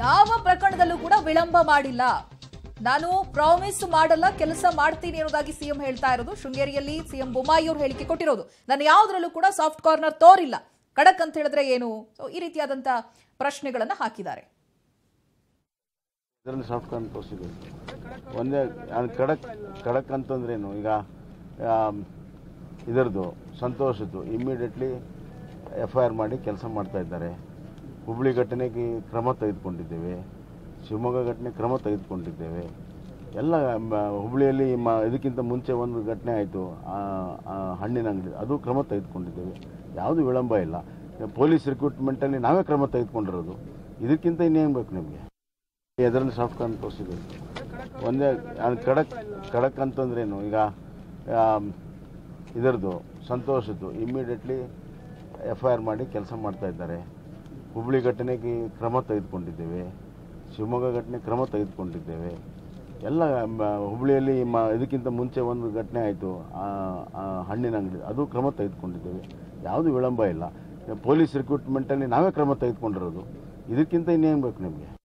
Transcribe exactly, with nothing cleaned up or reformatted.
ಯಾವ ಪ್ರಕರಣದಲ್ಲೂ ಕೂಡ ವಿಳಂಬ ಮಾಡಿಲ್ಲ. ನಾನು ಪ್ರಾಮಿಸ್ ಮಾಡಲ್ಲ, ಕೆಲಸ ಮಾಡ್ತೀನಿ ಅನ್ನೋದಾಗಿ ಸಿಎಂ ಹೇಳ್ತಾ ಇರೋದು. ಶೃಂಗೇರಿಯಲ್ಲಿ ಸಿಎಂ ಬೊಮ್ಮಾಯಿ ಅವರು ಹೇಳಿಕೆ ಕೊಟ್ಟಿರೋದು. ನಾನು ಯಾವುದರಲ್ಲೂ ಕೂಡ ಸಾಫ್ಟ್ ಕಾರ್ನರ್ ತೋರಿಲ್ಲ. ಖಡಕ್ ಅಂತ ಹೇಳಿದ್ರೆ ಏನು? ಸೊ ಈ ರೀತಿಯಾದಂತ ಪ್ರಶ್ನೆಗಳನ್ನ ಹಾಕಿದ್ದಾರೆ. ಇದರಲ್ಲಿ ಸಾಫ್ಟ್ ಕಾರ್ನರ್ ತೋರಿಸಿದೆ. ಒಂದೇ ಖಡಕ್ ಖಡಕ್ ಅಂತಂದ್ರೇನು, ಈಗ ಇದರದ್ದು ಸಂತೋಷದ್ದು ಇಮ್ಮಿಡಿಯೇಟ್ಲಿ ಎಫ್ ಐ ಆರ್ ಮಾಡಿ ಕೆಲಸ ಮಾಡ್ತಾ ಇದ್ದಾರೆ. ಹುಬ್ಳಿ ಘಟನೆಗೆ ಕ್ರಮ ತೆಗೆದುಕೊಂಡಿದ್ದೇವೆ, ಶಿವಮೊಗ್ಗ ಘಟನೆ ಕ್ರಮ ತೆಗೆದುಕೊಂಡಿದ್ದೇವೆ. ಎಲ್ಲ ಹುಬ್ಳಿಯಲ್ಲಿ ಮ ಇದಕ್ಕಿಂತ ಮುಂಚೆ ಒಂದು ಘಟನೆ ಆಯಿತು, ಹಣ್ಣಿನ ಅಂಗಡಿ, ಅದು ಕ್ರಮ ತೆಗೆದುಕೊಂಡಿದ್ದೇವೆ. ಯಾವುದೂ ವಿಳಂಬ ಇಲ್ಲ. ಪೊಲೀಸ್ ರಿಕ್ರೂಟ್ಮೆಂಟಲ್ಲಿ ನಾವೇ ಕ್ರಮ ತೆಗೆದುಕೊಂಡಿರೋದು. ಇದಕ್ಕಿಂತ ಇನ್ನೇನು ಬೇಕು ನಿಮಗೆ? ಇದರಲ್ಲಿ ಸಾಫ್ಟ್ ಕಾರ್ನರ್ ತೋರಿಸಿದೆ. ಒಂದೇ ಖಡಕ್ ಖಡಕ್ ಅಂತಂದ್ರೇನು, ಈಗ ಇದರದ್ದು ಸಂತೋಷದ್ದು ಇಮ್ಮಿಡಿಯೇಟ್ಲಿ ಎಫ್ ಐ ಆರ್ ಮಾಡಿ ಕೆಲಸ ಮಾಡ್ತಾ ಇದ್ದಾರೆ. ಹುಬ್ಳಿ ಘಟನೆಗೆ ಕ್ರಮ ತೆಗೆದುಕೊಂಡಿದ್ದೇವೆ, ಶಿವಮೊಗ್ಗ ಘಟನೆ ಕ್ರಮ ತೆಗೆದುಕೊಂಡಿದ್ದೇವೆ. ಎಲ್ಲ ಹುಬ್ಳಿಯಲ್ಲಿ ಮ ಇದಕ್ಕಿಂತ ಮುಂಚೆ ಒಂದು ಘಟನೆ ಆಯಿತು, ಹಣ್ಣಿನ ಅಂಗಡಿ, ಅದು ಕ್ರಮ ತೆಗೆದುಕೊಂಡಿದ್ದೇವೆ. ಯಾವುದೂ ವಿಳಂಬ ಇಲ್ಲ. ಪೊಲೀಸ್ ರಿಕ್ರೂಟ್ಮೆಂಟಲ್ಲಿ ನಾವೇ ಕ್ರಮ ತೆಗೆದುಕೊಂಡಿರೋದು. ಇದಕ್ಕಿಂತ ಇನ್ನೇನು ಬೇಕು ನಿಮಗೆ?